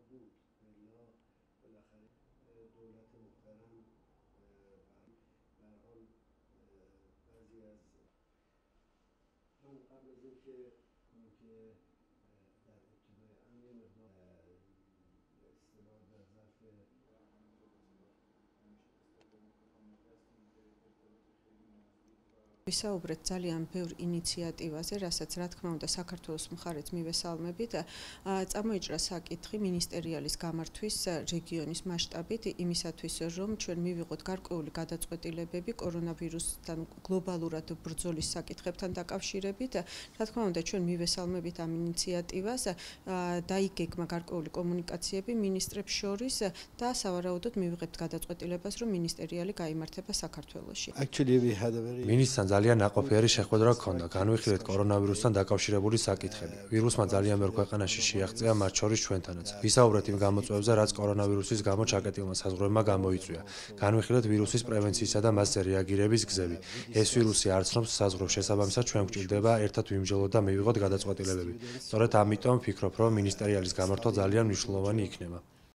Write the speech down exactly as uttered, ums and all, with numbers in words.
ვისაუბრეთ ძალიან ბევრ ინიციატივაზე, რასაც რა თქმა უნდა საქართველოს მხარეც მივესალმებით, წამოიჭრა საკითხი მინისტერიალის გამართვის რეგიონის მასშტაბით იმისათვის, რომ ჩვენ მივიღოთ გარკვეული გადაწყვეტილებები კორონავირუსთან გლობალურად ბრძოლის საკითხებთან დაკავშირებით. რა თქმა უნდა, ჩვენ მივესალმებით ამ ინიციატივას, დაიგეგმა გარკვეული კომუნიკაციები მინისტრებს შორის და სავარაუდოდ მივიღებთ გადაწყვეტილებას, რომ მინისტერიალი გაიმართება საქართველოში. მინისტრთან ძალიან ნაყოფიერი შეხვედრა ჰქონდა, განვიხილეთ კორონავირუსთან დაკავშირებული საკითხები. ვირუსმა ძალიან ბევრ ქვეყანაში შეაღწია, მათ შორის ჩვენთანაც. ვისაუბრეთ იმ გამოწვევებზე, რაც კორონავირუსის გამო ჩაკეტილმა საზღვრებმა გამოიწვია. განვიხილეთ ვირუსის პრევენციისა და მასზე რეაგირების გზები. ეს ვირუსი არ ცნობს საზღვრებს, შესაბამისად ჩვენ გვჭირდება ერთად ვიმსჯელოთ და მივიღოთ გადაწყვეტილებები. სწორედ ამიტომ ვფიქრობ, რომ მინისტერიალის გამართვა ძალიან მნიშვნელოვანი იქნება.